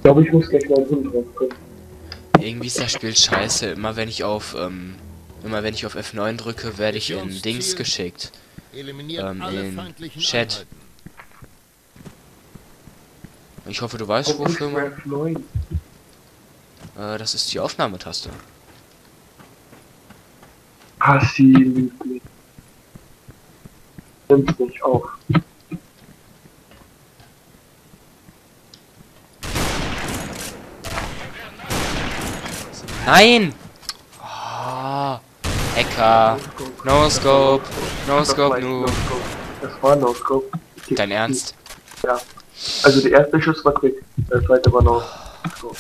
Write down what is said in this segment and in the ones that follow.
Ich glaube, ich muss gleich mal hin drauf kommen. Irgendwie ist das Spiel scheiße. Immer wenn ich auf F9 drücke, werde ich in Dings geschickt. In Chat. Ich hoffe, du weißt, wofür man... F9. Das ist die Aufnahmetaste. Hassi, nimm's nicht auf. Nein! Oh, Hacker. No Scope. No Scope, No nu. Scope. Das war No Scope. Dein Ernst? Ja. Also der erste Schuss war quick, der zweite war No Scope.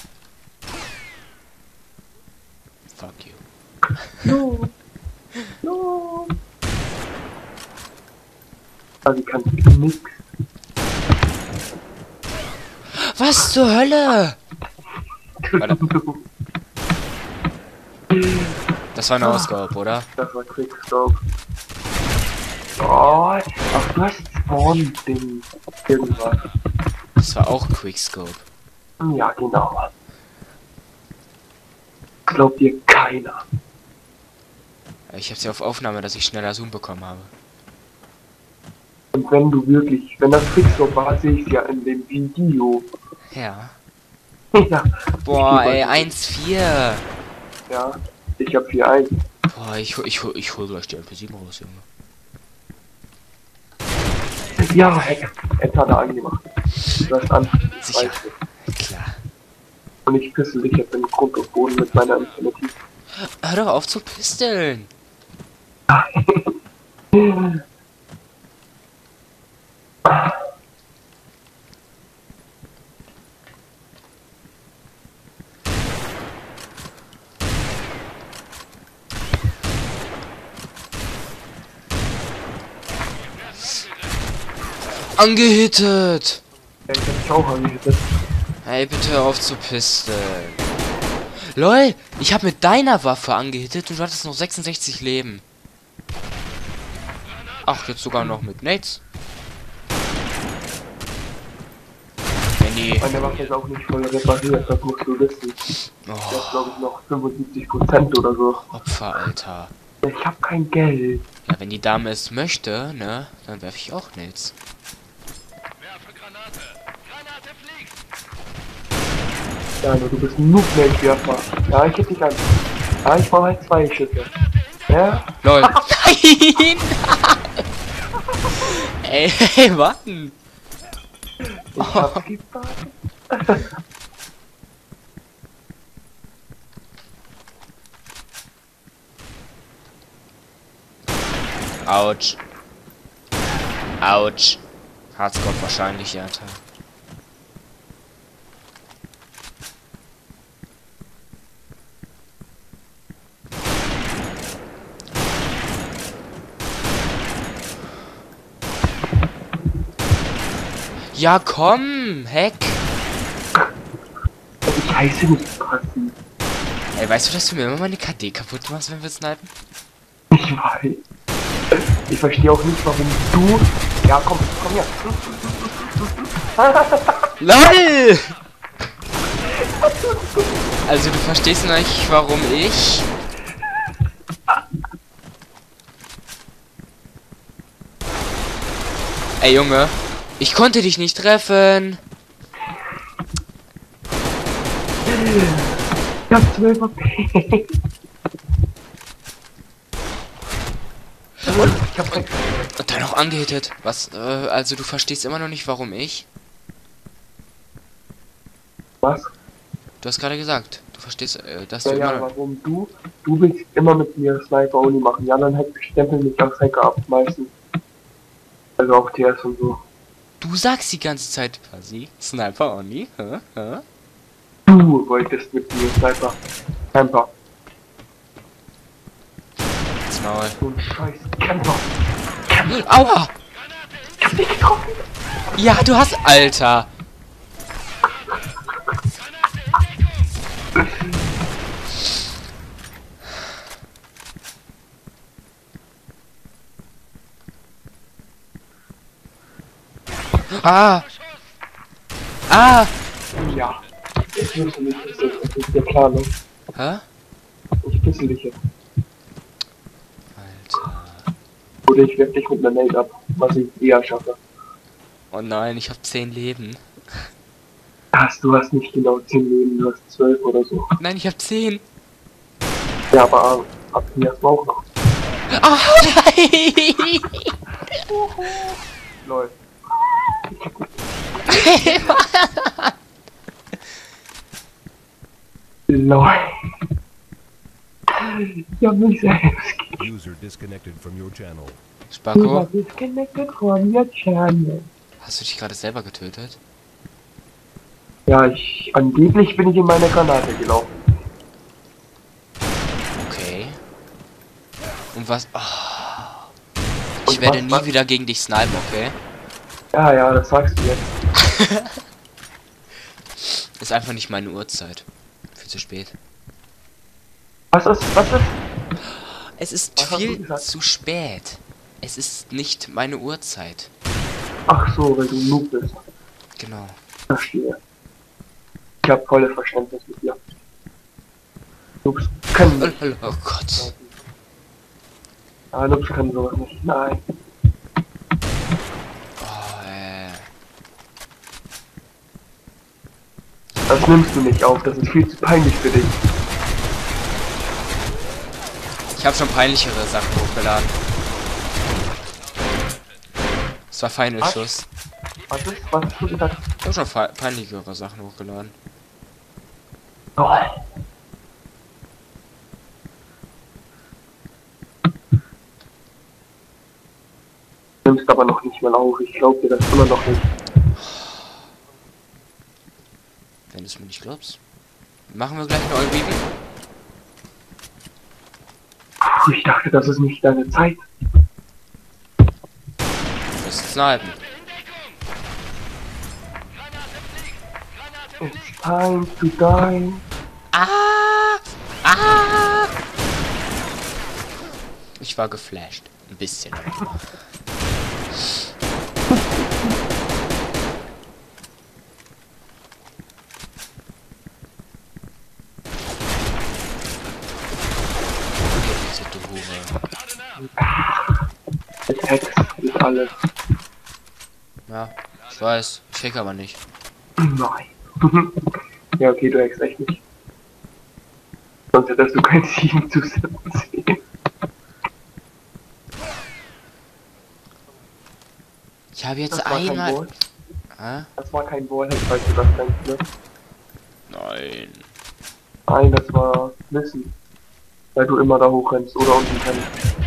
Fuck you. No. No. Also ich kann nix. Was zur Hölle? Warte. Das war No Scope, oder? Das war Quick Scope. Oh, ach, du hast Spawn-Ding. Irgendwas. Das war auch Quickscope. Ja, genau. Glaubt dir keiner. Ich hab's ja auf Aufnahme, dass ich schneller Zoom bekommen habe. Und wenn du wirklich, wenn das Quickscope war, sehe ich ja in dem Video. Ja. Ja. Boah, ey, 1-4. Ja, ich hab hier ein. Boah, ich hol gleich die MP7 raus, Junge. Ja, jetzt hat er angemacht. Du hast an. Sicher. Weißt du. Klar. Und ich pissel dich jetzt in Grund und Boden mit meiner Infinity. Hör doch auf zu pisteln. Angehittet! Ja, ich hab dich auch angehittet. Ey, bitte hör auf zu pisteln. LOL, ich hab mit deiner Waffe angehittet und du hattest noch 66 Leben. Ach, jetzt sogar noch mit Nades. Benny. Meine Waffe ist auch nicht voll repariert, das musst du wissen. Oh, Der ist glaube ich noch 75% oder so. Opfer, Alter. Ich hab kein Geld. Ja, wenn die Dame es möchte, ne, dann werfe ich auch Nades. Ja, nur du bist ein Noob-Werfer. Ja, ich hätte dich an. Ja, ich brauche halt 2 Schüsse. Ja? LOL. Nein! Ey, warten. Ich hab gewartet. Autsch. Autsch. Hardscope wahrscheinlich, ja. Ja, komm, Heck. Ich heiße nicht passiv. Ey, weißt du, dass du mir immer meine KD kaputt machst, wenn wir snipen? Ich weiß. Ich verstehe auch nicht, warum du... Ja, komm her. LOL! Also du verstehst noch nicht, warum ich... Ey, Junge. Ich konnte dich nicht treffen. Ich hab 12 AP. Ich hab kein... Und dann noch angehittet. Was? Also du verstehst immer noch nicht, warum ich? Was? Du hast gerade gesagt, du verstehst, dass Ja, du immer ja, noch... warum du? Du willst immer mit mir Sniper Only machen. Ja, dann stempeln mich als Hacker ab, meistens. Also auch TS und so. Du sagst die ganze Zeit quasi Sniper only, hä? Hä? Du wolltest mit mir Sniper. Camper. Ins Maul. So ein scheiß Camper. Aua! Ich hab dich getroffen. Ja, du hast... Alter! Ah! Ah! Ja. Jetzt wirst du mich pissen, das ist ja klar, ne? Hä? Ich pisse dich jetzt. Alter. Oder ich werf dich mit einer Nate ab, was ich eher schaffe. Oh nein, ich hab 10 Leben. Du hast nicht genau 10 Leben, du hast 12 oder so. Nein, ich hab 10. Ja, aber ab hier hast du auch noch. Ah, nein! Lol. Lol. Ich hab mich selbst User disconnected from your channel. Spacko, disconnected from your channel. hast du dich gerade selber getötet? Ja, angeblich bin ich in meine Granate gelaufen. Okay. Und was? Oh. Ich Und werde was, nie was? wieder gegen dich snipen, okay? Ja, das sagst du jetzt. Ist einfach nicht meine Uhrzeit. Viel zu spät. Was ist? Es ist Was hast du viel gesagt? zu spät. Es ist nicht meine Uhrzeit. Ach so, weil du ein Noob bist. Genau. Verstehe. Ich hab volle Verständnis mit dir. Noobs können Oh, nicht. oh Gott. Ah, Noobs können sowas nicht. Nein. Oh, Das nimmst du nicht auf, das ist viel zu peinlich für dich. Ich habe schon peinlichere Sachen hochgeladen. Das war Final Was? Schuss. Was hast du gesagt? Ich habe schon peinlichere Sachen hochgeladen. Oh. Du nimmst aber noch nicht mal auf, ich glaub dir das immer noch nicht. Wenn du es mir nicht glaubst. Machen wir gleich eine All-Baby? Ich dachte, das ist nicht deine Zeit. Fürs Snipen. It's time to die. Ah! Ah! Ich war geflasht. Ein bisschen. Du Hure. Mit Hex ist alles. Ja, ich weiß. Ich hack aber nicht. Nein. Ja, okay, du hackst echt nicht. Sonst hättest du kein 7 zu 17. Ich habe jetzt Das war kein einmal. Wall. Ah? Das war kein Wallhack, falls du das denkst, ne? Nein. Nein, das war Wissen. Weil du immer da hochrennst oder unten rennst.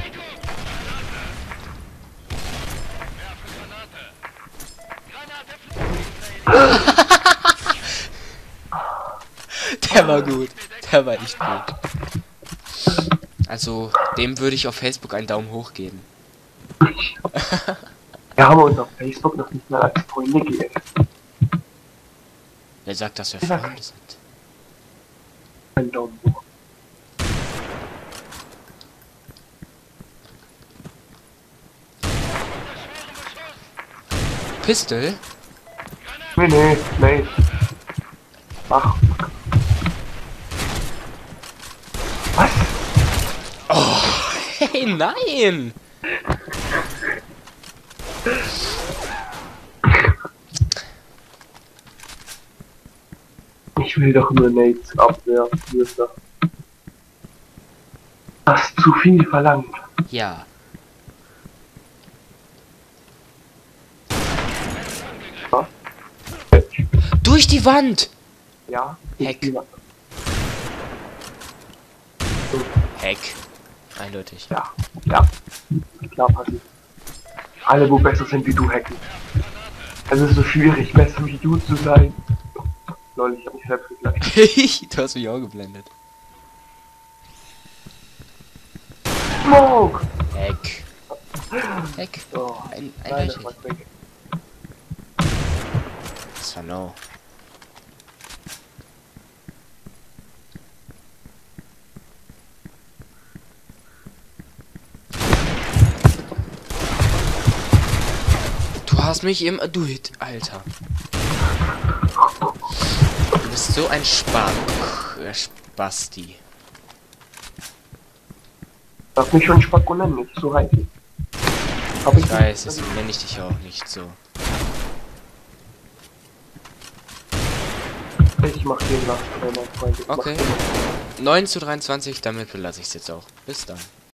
Der war gut. Der war echt gut. Also, dem würde ich auf Facebook einen Daumen hoch geben. Wir haben uns auf Facebook noch nicht mal als Freunde geändert. Wer sagt, dass wir Ja. Freunde sind? Ein Daumen hoch. Pistol? Nee. Ach. Was? Hey, nein! Ich will doch nur Nates abwerfen, Mister. Das ist zu viel verlangt. Ja. Was? Durch die Wand! Ja? Heck. Ja. Heck. Eindeutig. Ja. Klar passiert. Alle, wo besser sind wie du, hacken. Es ist so schwierig, besser wie du zu sein. Lol, ich hab mich selbst gegleicht. Du hast mich auch geblendet. Smoke! Heck. Heck. Oh, Ein nein, das eindeutig. war weg. Das war no. Du hast mich im... Du Hit, Alter. Du bist So ein Spasti. Darf mich schon Spacko nennen, nicht so heikel. Ich weiß, deswegen nenne ich dich auch nicht so. Ich mach den Last, mein Freund. Okay. 9:23, damit belasse ich es jetzt auch. Bis dann.